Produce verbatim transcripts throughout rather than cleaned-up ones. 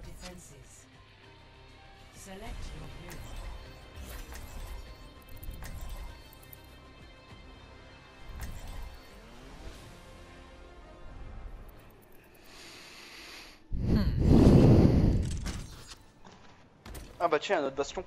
defenses. Select your hero. Ah bah tiens, un autre bastion.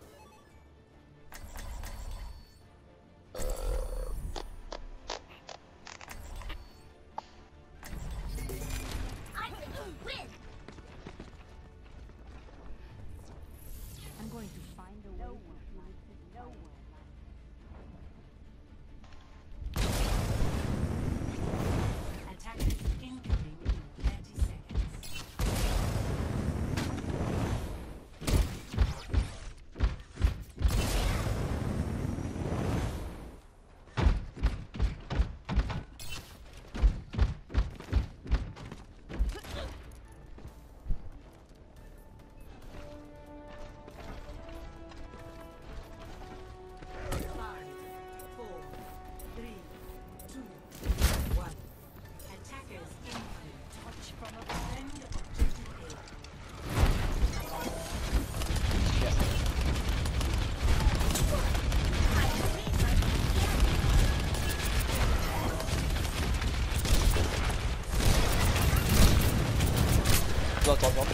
Attends, attends.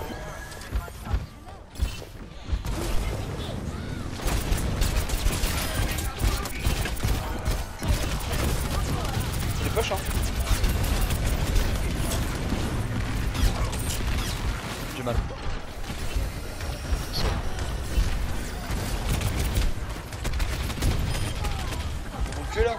C'est poche hein. Du mal. On là.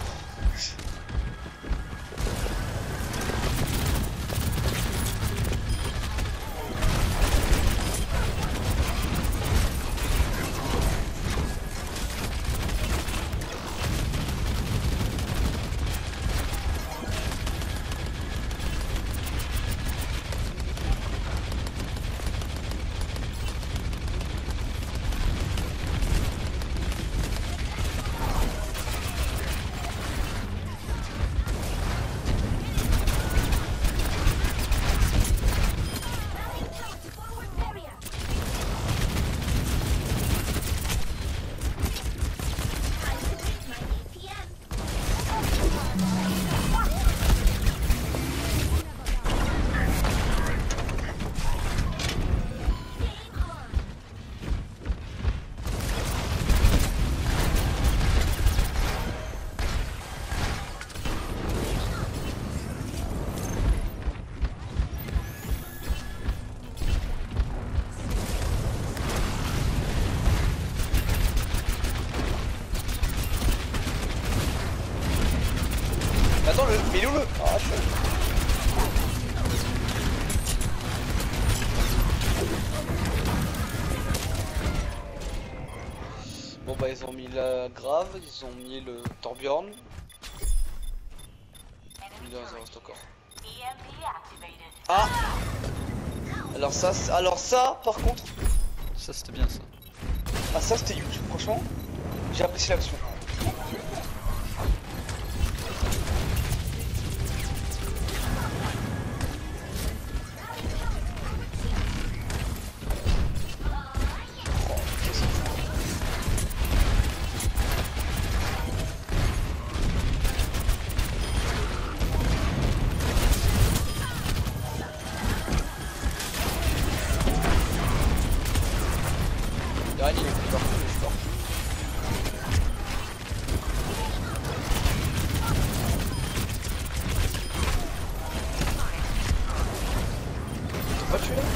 Attends, le... mais il est où le... Ah, je... Bon bah ils ont mis la grave, ils ont mis le Torbjorn. Il reste encore. Ah. Alors ça, alors ça par contre... Ça c'était bien ça. Ah ça c'était huge, franchement. J'ai apprécié l'action. Ryan il est plus partout, il est plus partout. T'es pas tué là?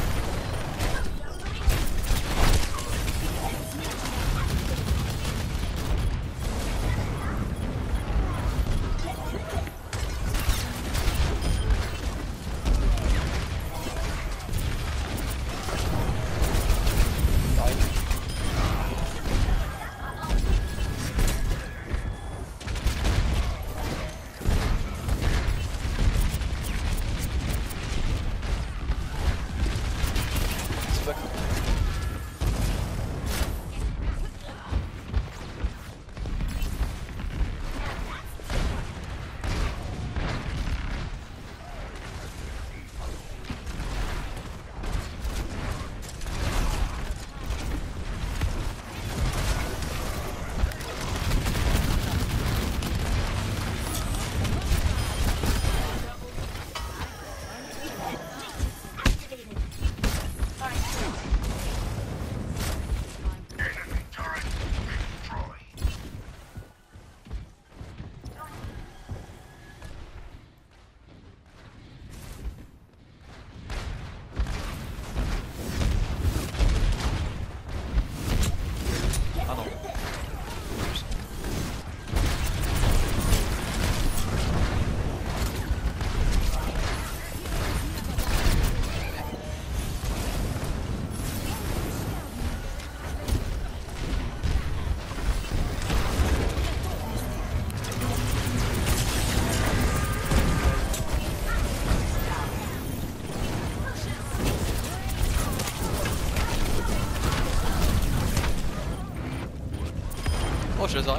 je les aurai.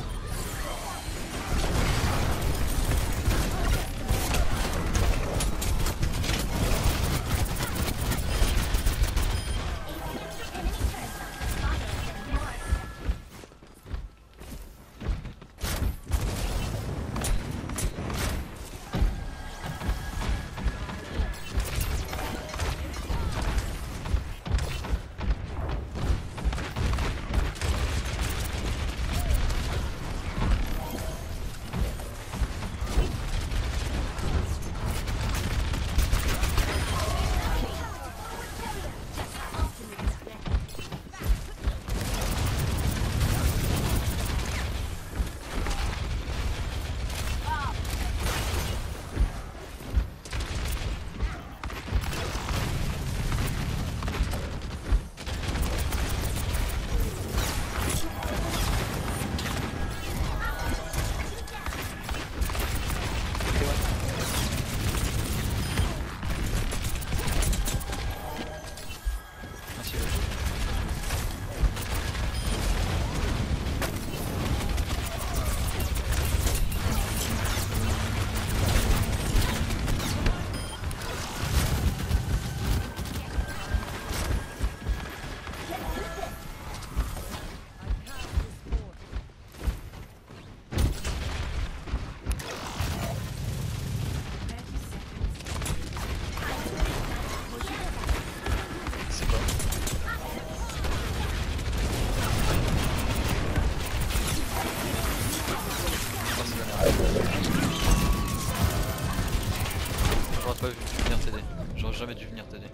J'aurais pas dû venir t'aider. J'aurais jamais dû venir t'aider.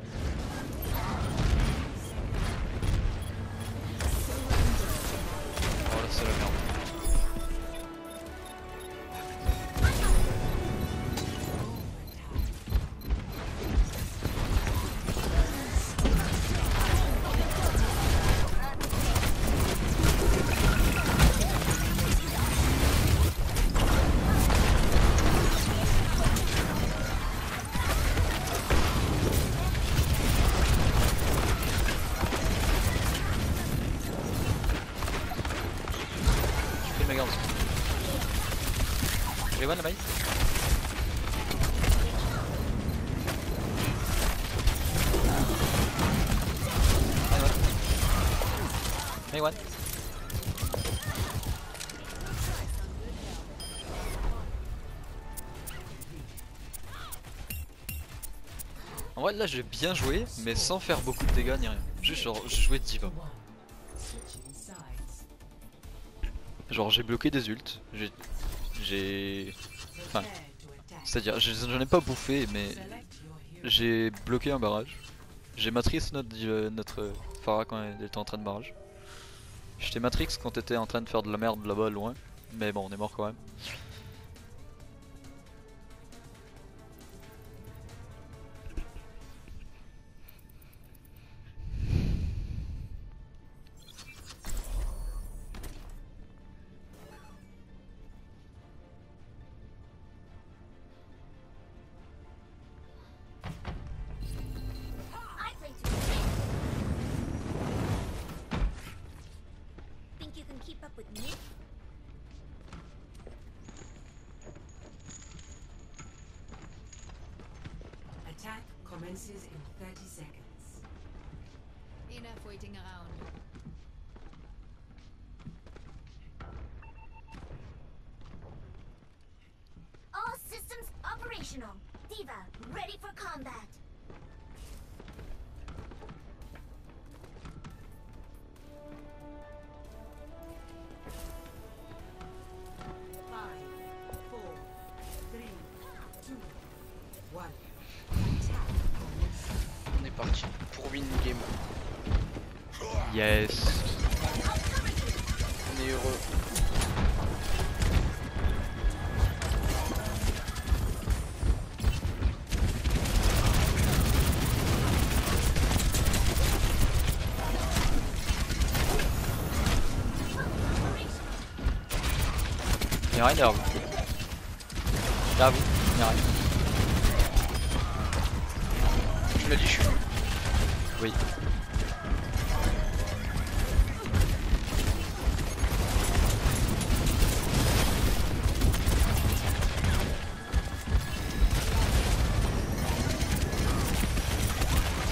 Oh là c'est la merde. J'ai one la maille. Maille one. En vrai là j'ai bien joué mais sans faire beaucoup de dégâts ni rien. Juste genre j'ai joué diva. Genre j'ai bloqué des ults, j'ai... J'ai... Enfin... C'est-à-dire j'en ai pas bouffé mais... J'ai bloqué un barrage. J'ai matrix notre, euh, notre Pharah quand elle était en train de barrage. J'étais matrix quand t'étais en train de faire de la merde là-bas loin. Mais bon on est mort quand même. Attack commences in thirty seconds. Enough waiting around. All systems operational. Diva, ready for combat. Five, four, three, two, one. On est parti pour win game. Yes. On est heureux. Y'a rien derrière vous. Derrière vous, y'a rien. Tu m'as dit je suis venu. Oui.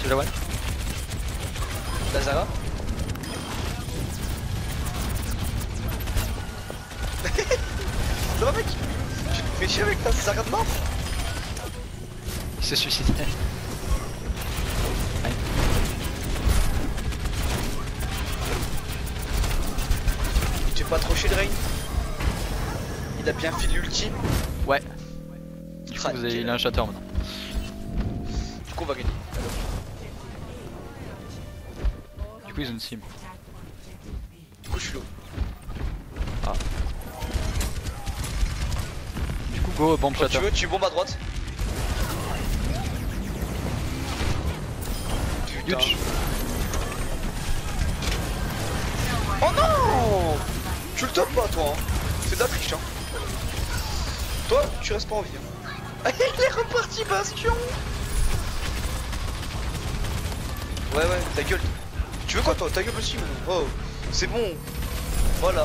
Tu la one? Lazara. Ça va mec? Tu te fais chier avec ta Zara de mort? Il se suicidait. Ouais. Il te fait pas trop chier le Rain? Il a bien fait l'ultime. Ouais. Du coup, Ah, vous avez, nickel. il a un shatter maintenant. Du coup on va gagner. Du coup, ils ont une sim. Du coup je suis low. Du coup, go bomb Quand tu shatter. veux, tu bombes à droite. Putain. Huge. Oh non! Tu le topes pas toi hein. C'est de la triche hein. Toi, tu restes pas en vie hein. Il est reparti Bastion. Ouais ouais, ta gueule. Tu veux quoi toi? Ta gueule aussi maintenant. Oh, c'est bon. Voilà.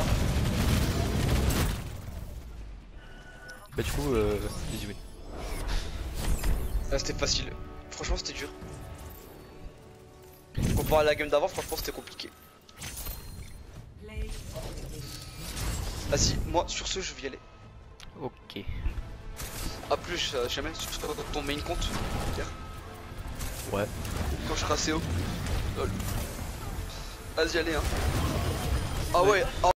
Bah du coup, euh, dix-huit. Ah, c'était facile. Franchement c'était dur. Comparé à la game d'avant, franchement c'était compliqué. Vas-y, moi sur ce je vais y aller. Ok. A plus, euh, jamais sur ton main compte. Pierre. Ouais. Quand je serai assez haut. Lol. Vas-y allez hein. Ah ouais. Ah